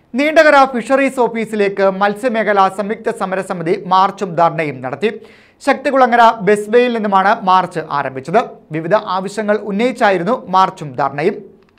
Neendakara fisheries ഓഫീസിലേക്ക് മത്സ്യമേഖലാ സംയുക്ത സമരസമിതി മാർച്ചും ധർണയും നടത്തി. ശക്തികുളങ്ങര ബസ് ബേയിൽ നിന്നുമാണ് മാർച്ച് ആരംഭിച്ചത്. വിവിധ ആവശ്യങ്ങൾ ഉന്നയിച്ചായിരുന്നു മാർച്ചും ധർണയും.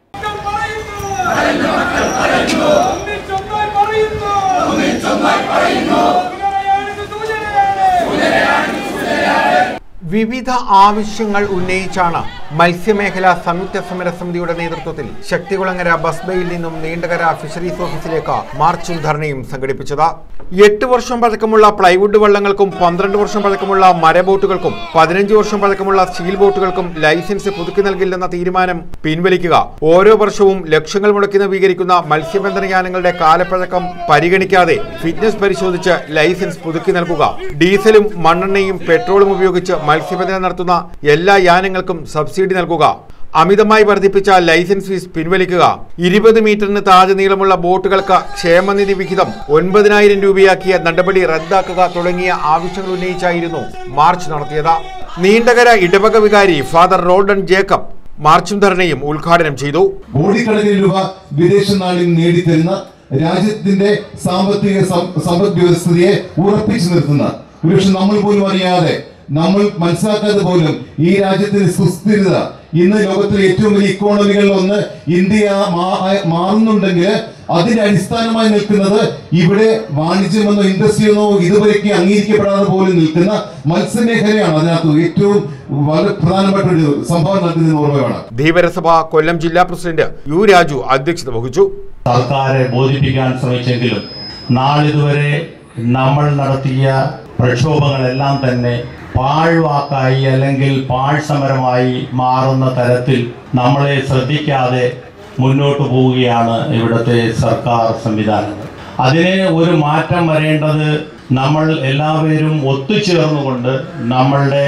വിവിധ ആവശ്യങ്ങൾ ഉന്നയിച്ചാണ് മത്സ്യമേഖലാ സംയുക്ത സമരസമിതിയുടെ നേതൃത്വത്തിൽ ശക്തികുളങ്ങര ബസ് ബേയിൽ നിന്നും നീണ്ടകര ഫിഷറീസ് ഓഫീസിലേക്ക് മാർച്ചും ധർണയും സംഘടിപ്പിച്ചത്. 8 വർഷം പഴക്കമുള്ള പ്ലൈവുഡ് വള്ളങ്ങൾക്കും 12 വർഷം പഴക്കമുള്ള മരബോട്ടുകൾക്കും 15 വർഷം പഴക്കമുള്ള സ്റ്റീൽ ബോട്ടുകൾക്കും ലൈസൻസ് പുതുക്കി നൽകില്ലെന്ന തീരുമാനം പിൻവലിക്കുക. ഓരോ വർഷവും ലക്ഷങ്ങൾ മുടക്കി നവീകരിക്കുന്ന മത്സ്യബന്ധന യാനങ്ങളുടെ കാലപ്പഴക്കം പരിഗണിക്കാതെ ഫിറ്റ്നസ് പരിശോധിച്ച് ലൈസൻസ് പുതുക്കി നൽകുക. ഡീസലും മണ്ണെണ്ണയും പെട്രോളും ഉപയോഗിച്ച് മത്സ്യബന്ധനം നടത്തുന്ന എല്ലാ യാനങ്ങൾക്കും സബ്സിഡി നൽകുക. അമിതമായി വർദ്ധിപ്പിച്ച ലൈസൻസ് ഫീസ് പിൻവലിക്കുക. 20 മീറ്ററിന് താഴെ നീളമുള്ള ബോട്ടുകൾക്ക് ക്ഷേമനിധി വിഹിതം 9,000 രൂപയാക്കിയ നടപടി റദ്ദാക്കുക തുടങ്ങിയ ആവശ്യങ്ങൾ ഉന്നയിച്ചായിരുന്നു മാർച്ച് നടത്തിയത്. നീണ്ടകര ഇടവക വികാരി ഫാദർ റോൾഡൻ ജേക്കബ് മാർച്ചും ധർണയും ഉദ്ഘാടനം ചെയ്തു. കോടിക്കണക്കിന് രൂപ വിദേശ നാണ്യം നേടിത്തരുന്ന രാജ്യത്തിന്റെ സാമ്പത്തിക സമ്പദ് വ്യവസ്ഥയെ ഉറപ്പിച്ചു നിർത്തുന്ന, ഒരുപക്ഷെ നമ്മൾ പോലും അറിയാതെ, നമ്മൾ മനസ്സിലാക്കാതെ പോലും ഈ രാജ്യത്തിന്റെ സുസ്ഥിരത ഇന്ന് ലോകത്തിലെ ഏറ്റവും വലിയ ഇക്കോണമികളിൽ ഒന്ന് ഇന്ത്യ മാറുന്നുണ്ടെങ്കിൽ അതിന്റെ അടിസ്ഥാനമായി നിൽക്കുന്നത് ഇവിടെ വാണിജ്യമെന്നോ ഇൻഡസ്ട്രിയെന്നോ ഇതുവരെയ്ക്ക് അംഗീകരിക്കപ്പെടാതെ പോലും നിൽക്കുന്ന മത്സ്യമേഖലയാണ്. അതിനകത്ത് ഏറ്റവും വളരെ പ്രധാനപ്പെട്ട ഒരു സംഭവം നടത്തുന്ന ഓർമ്മയാണ്. ധീവരസഭ കൊല്ലം ജില്ലാ പ്രസിഡന്റ് യു രാജു അധ്യക്ഷത വഹിച്ചു. സർക്കാരെ ബോധിപ്പിക്കാൻ ശ്രമിച്ചെങ്കിലും നാളിതുവരെ നമ്മൾ നടത്തിയ പ്രക്ഷോഭങ്ങളെല്ലാം തന്നെ പാഴ്വാക്കായി അല്ലെങ്കിൽ പാഴ്സമരമായി മാറുന്ന തരത്തിൽ നമ്മളെ ശ്രദ്ധിക്കാതെ മുന്നോട്ട് പോവുകയാണ് ഇവിടുത്തെ സർക്കാർ സംവിധാനങ്ങൾ. അതിന് ഒരു മാറ്റം വരേണ്ടത് നമ്മൾ എല്ലാവരും ഒത്തുചേർന്നുകൊണ്ട് നമ്മളുടെ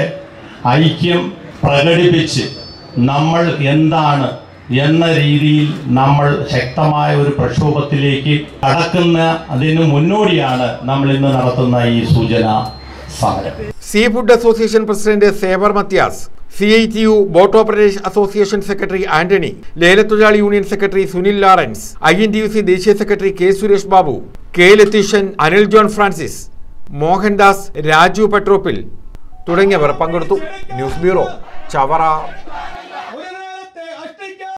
ഐക്യം പ്രകടിപ്പിച്ച് നമ്മൾ എന്താണ് എന്ന രീതിയിൽ നമ്മൾ ശക്തമായ ഒരു പ്രക്ഷോഭത്തിലേക്ക് കടക്കുന്ന അതിന് മുന്നോടിയാണ് നമ്മൾ ഇന്ന് നടത്തുന്ന ഈ സൂചനാ സമരം. Sea food association president Xavier Mathias, CITU boat operators association secretary Antony, ലേലത്തൊഴിലാളി union secretary Sunil Lawrence, INTUC ദേശീയ secretary K Suresh Babu, K Latheeshan, Anil John Francis, Mohandas, Raju പെട്രോപ്പിൽ തുടങ്ങിയവർ പങ്കെടുത്തു. News bureau, Chavara.